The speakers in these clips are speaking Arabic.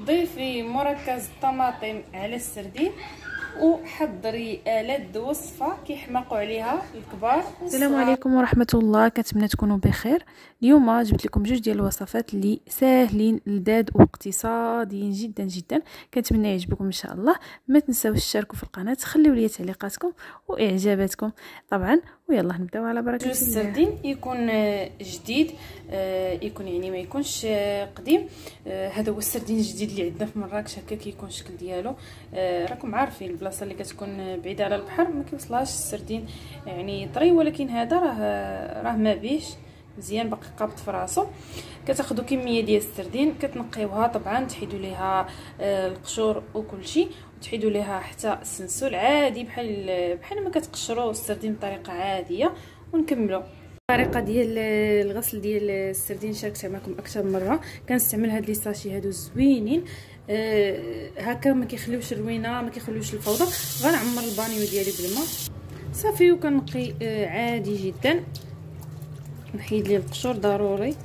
ضيفي مركز الطماطم على السردين وحضري آلات وصفه كيحماقوا عليها الكبار. السلام عليكم ورحمه الله، كنتمنى تكونوا بخير. اليوم جبت لكم جوج ديال الوصفات اللي ساهلين لذاذ واقتصاديين جدا جدا، كنتمنى يعجبكم ان شاء الله. ما تنساوش تشاركوا في القناه، خليوا لي تعليقاتكم واعجاباتكم طبعا، ويلا نبداو على بركه الله. السردين يكون جديد، يكون يعني ما يكونش قديم. هذا هو السردين الجديد اللي عندنا في مراكش، هكا كيكون الشكل ديالو. راكم عارفين البلاصه اللي كتكون بعيده على البحر ما كيوصلهاش السردين يعني طري، ولكن هذا راه ما بيش مزيان باقي قابط في راسو. كتاخذوا كميه ديال السردين كتنقيوها طبعا، تحيدوا ليها القشور وكل شيء، وتحيدوا ليها حتى السنسول عادي بحال ما كتقشروا السردين بطريقه عاديه. ونكملوا الطريقه ديال الغسل ديال السردين، شاركتها معكم اكثر من مره. كنستعمل هاد لي ساشي هادو زوينين، هكا ما كيخليوش الروينه، ما كيخليوش الفوضى. غنعمر البانيو ديالي بالماء صافي، وكنقي عادي جدا. نحيد ليه القشور ضروري،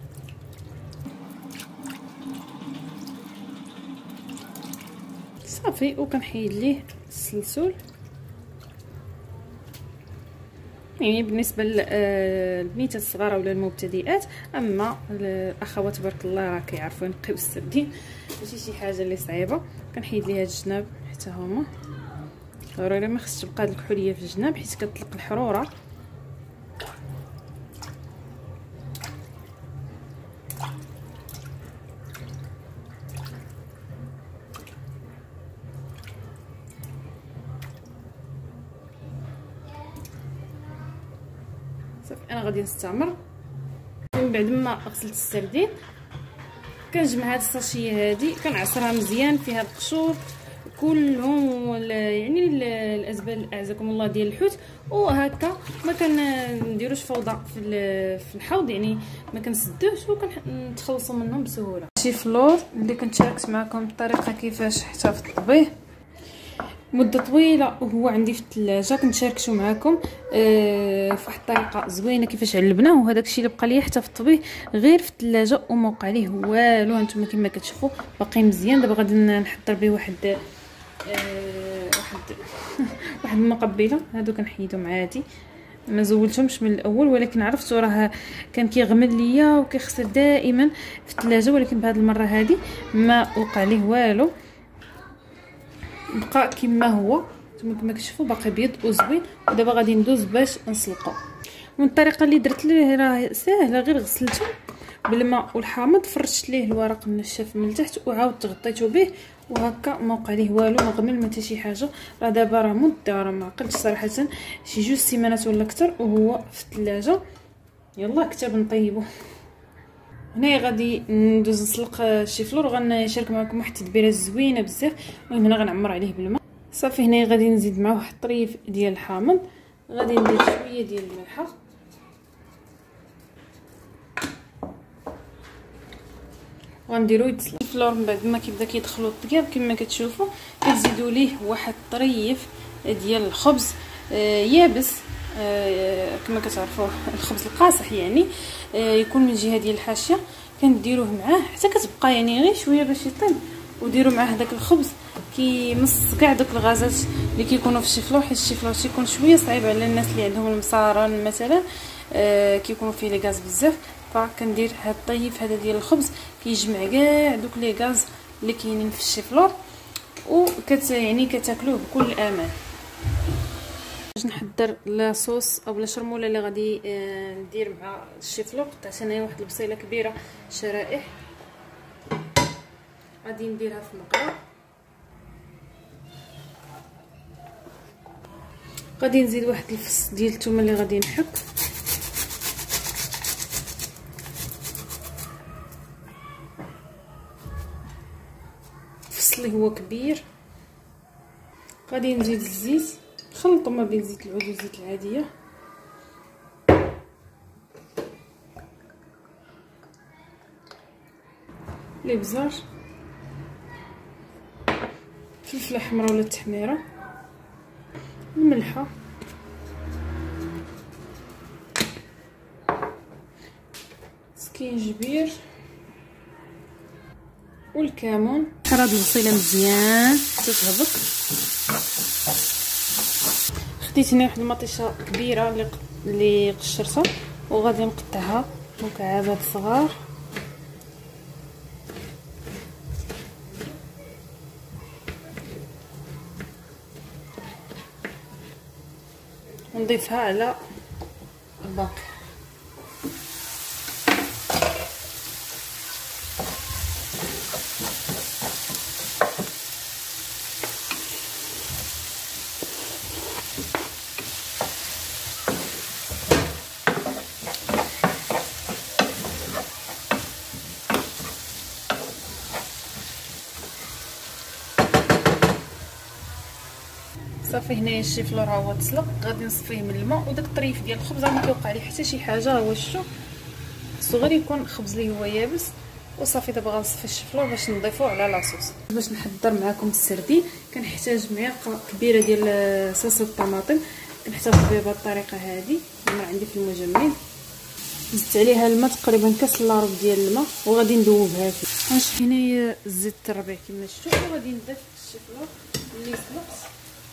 صافي. وكنحيد ليه السلسول، يعني بالنسبه للبنيتات الصغار ولا المبتدئات. اما الاخوات تبارك الله راه كيعرفوا ينقيو السردين، ماشي شي حاجه اللي صعيبه. كنحيد ليه هاد الجناب حتى هما ضروري، ما خصش تبقى هاد الكحوليه في الجناب حيت كتطلق الحروره. صافي انا غادي نستعمر. من بعد ما غسلت السردين كنجمع هاد الساشيه هادي، كنعصرها مزيان فيها القشور كلهم، يعني الازبال اعزكم الله ديال الحوت. وهكا ما كنديروش فوضى في الحوض، يعني ما كنسدوش وكنتخلصوا منهم بسهوله. شي فلور اللي كنت شاركت معكم الطريقه كيفاش احتفظت به مده طويله وهو عندي في الثلاجه، كنت شاركته معكم في واحد الطريقه زوينه كيفاش علبناه. وهذاك الشيء اللي بقى لي احتفظت به غير في الثلاجه وما وقع ليه والو. هانتوما كما كتشوفوا باقي مزيان. دابا غادي نحضر به واحد واحد المقبله. هادو كنحيدهم عادي، ما زولتهمش من الاول، ولكن عرفتو راه كان كيغمل ليا وكيخسر دائما في الثلاجه، ولكن بهذه المره هذه ما وقع ليه والو، بقى كما هو. نتوما كما كتشوفوا باقي بيض وزوين. ودابا غادي ندوز باش نسلقو. والطريقه اللي درت ليه راه ساهله، غير غسلته بالماء والحامض، فرشت ليه الورق النشاف من التحت وعاودت غطيته به، وهكا ما وقع ليه والو، ما غمل ما حتى شي حاجه. راه دابا راه مده، راه ما عقلتش صراحه، شي 2 سيمانات ولا اكثر وهو في الثلاجه. يلا كتاب نطيبو. هنا غادي ندوز نسلق شي فلور، وغنشارك معكم واحد التدبيره زوينه بزاف. المهم هنا غنعمر عليه بالماء صافي. هنا غادي نزيد معاه واحد الطريف ديال الحامض، غادي ندير شويه ديال الملحه، وغنديرو يتسلق. الفلور من بعد ما كيبدا كيدخلوا الطياب كما كتشوفوا كتزيدوا ليه واحد الطريف ديال الخبز يابس، كما كتعرفوا الخبز القاصح يعني، يكون من الجهه ديال الحاشيه. كنديروه معاه حتى كتبقى يعني غير شويه باش يطيب، وديروا معاه داك الخبز كيمص كاع دوك الغازات اللي كيكونوا في الشيفلور، حيت الشيفلور تيكون شويه صعيب على الناس اللي عندهم المصارن مثلا، كيكونوا فيه لي غاز بزاف. فكندير هاد الطيف هذا ديال الخبز كيجمع كاع دوك لي غاز اللي كاينين في الشيفلور، يعني كتاكلوه بكل امان. باش نحضر لاصوص او لا شرموله اللي غادي ندير مع الشيفلور، قطعت انايا واحد البصيله كبيره شرائح، غادي نديرها في مقله. غادي نزيد واحد الفص ديال الثومه اللي غادي نحك، الفص اللي هو كبير. غادي نزيد الزيت، نخلطو ما بين زيت العود والزيت العاديه. الابزار، فلفله حمراء ولا التحميره، الملحه، سكينجبير والكمون. هاد البصيله مزيان حتى تهبط. خديت هنا واحد المطيشه كبيره اللي قشرتها وغادي نقطعها مكعبات صغار. ونضيفها على الباقي. صافي هنايا الشيفلور ها هو تسلق. غادي نصفيه من الماء وداك الطريف ديال الخبز ما كيوقع ليه حتى شي حاجه. هو شتو خصو غير يكون خبز اللي هو يابس. وصافي دابا غنصفي الشيفلور باش نضيفوه على لاصوص. باش نحضر معكم السردين كنحتاج معلقه كبيره ديال صلصه الطماطم. كنحتفظ بها بهذه الطريقه هذه اللي عندي في المجمد. زدت عليها الماء تقريبا كاس الا ربع ديال الماء وغادي ندوبها فيه. هانشوف هنايا الزيت الربيع كما شفتوا. وغادي نضيف الشيفلور اللي سلقت.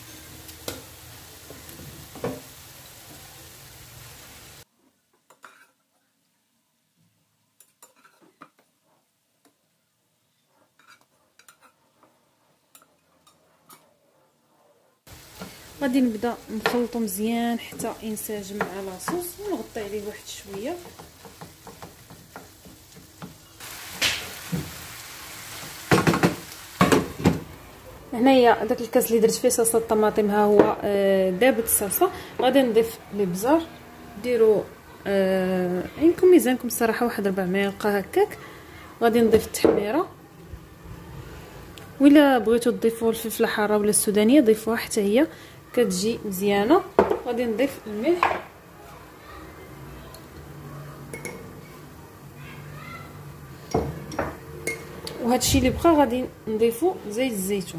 غادي نبدا نخلطو مزيان حتى ينسجم مع لاصوص ونغطي عليه واحد شويه. هنايا داك الكاس اللي درت فيه صلصه الطماطم ها هو دابت الصلصه. غادي نضيف الابزار. ديروا عينكم ميزانكم الصراحه واحد 4 معالق هكاك. غادي نضيف التحميره. ولا بغيتو تضيفوا الفلفله الحاره ولا السودانيه ضيفوها حتى هي كتجي مزيانه. غادي نضيف الملح وهادشي اللي بقى غادي نضيفو زيت الزيتون.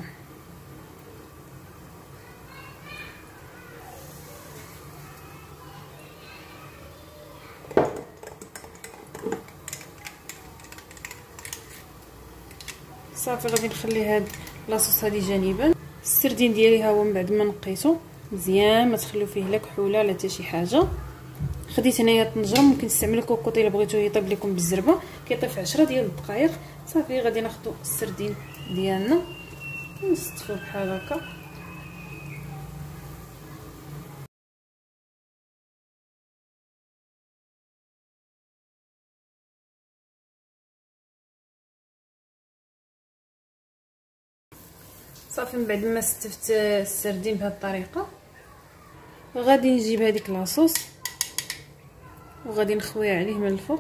صافي غادي نخلي هاد لاصوص هادي جانبا. السردين ديالي ها هو من بعد ما نقيتو مزيان ما تخليو فيه لا كحوله لا حتى شي حاجه. خديت هنايا طنجره. ممكن تستعملوا كوكوط الا بغيتوه يطيب لكم بالزربه. كيطيب في 10 ديال الدقائق. صافي غادي ناخذوا السردين ديالنا ونستفوا بحال هكا. صافي من بعد ما استفت السردين بهذه الطريقه غادي نجيب هذيك لاصوص وغادي نخويها عليه من الفوق.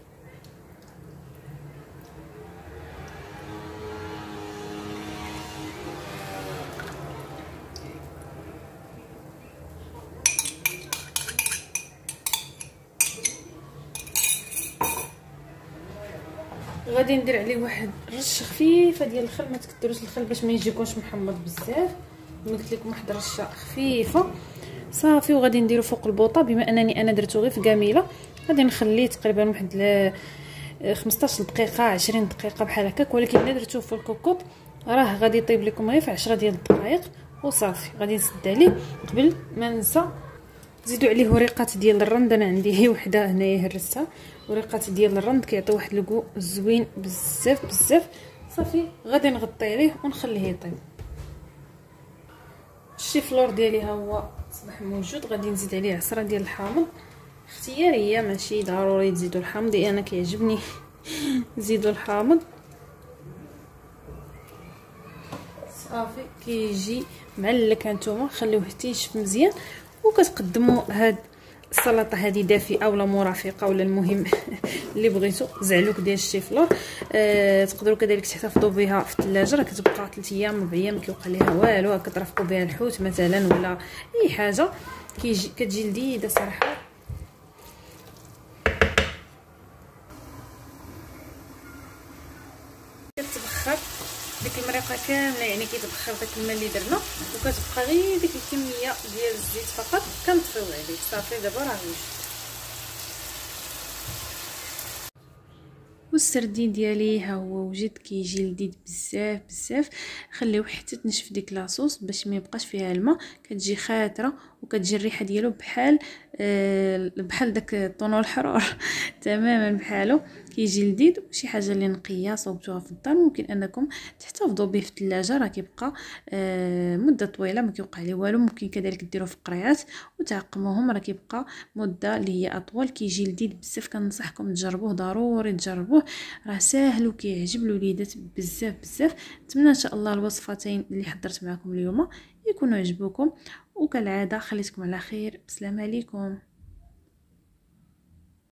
غادي ندير عليه واحد رشه خفيفه ديال الخل. ما تكثروش الخل باش ما يجيكمش محمض بزاف. قلت لكم واحد رشه خفيفه صافي. وغادي نديرو فوق البوطه. بما انني انا درتو غير في كاميله غادي نخليه تقريبا واحد 15 دقيقه 20 دقيقه بحال هكاك. ولكن الا درتوه في الكوكوط راه غادي يطيب لكم غير في 10 ديال الدقائق وصافي. غادي نسد عليه. قبل ما ننسى زيدوا عليه وريقات ديال الرند. انا عندي هي وحده هنايا هرستها. وريقات ديال الرند كيعطيو واحد الكو زوين بزاف بزاف. صافي غادي نغطي عليه ونخليه يطيب. الشيفلور ديالي ها هو اصبح موجود. غادي نزيد عليه عصره ديال الحامض اختياريه ماشي ضروري تزيدوا الحامض. انا كيعجبني زيدوا الحامض. صافي كيجي معلك. هانتوما خليوه حتى ينشف مزيان. وكتقدموا هاد السلطه هذه دافئه ولا مرافقه ولا المهم اللي بغيتو. زعلوك ديال الشيفلور. تقدروا كذلك تحتفظوا بها في الثلاجه. راه كتبقى 3 ايام 4 ايام ما كيوقع ليها والو. كترافقوا بها الحوت مثلا ولا اي حاجه كتجي لذيذه صراحه. كتبخر ديك المريقه كامله يعني كيتبخر داك الماء اللي درنا وكتبقى غير ديك الكميه ديال الزيت فقط كنطفيو عليه. صافي دابا راه وجد. والسردين ديالي ها هو وجد كيجي لذيذ بزاف بزاف. خليوه حتى تنشف ديك لاصوص باش ما يبقاش فيها الماء، كتجي خاتره وكتجي الريحه ديالو بحال داك الطونو الحرور تماما بحالو. كيجي لذيذ وشي حاجه اللي نقيه صوبتوها في الدار، ممكن انكم تحتفظوا به في الثلاجه، راه كيبقى مده طويله ما كيوقع ليه والو. ممكن كذلك ديروه في القريات وتعقموهم، راه كيبقى مده اللي هي اطول. كيجي لذيذ بزاف، كنصحكم تجربوه، ضروري تجربوه، راه ساهل وكيعجب الوليدات بزاف بزاف. نتمنى ان شاء الله الوصفتين اللي حضرت معكم اليوم يكونوا عجبوكم، وكالعاده خليتكم على خير. بسلام عليكم.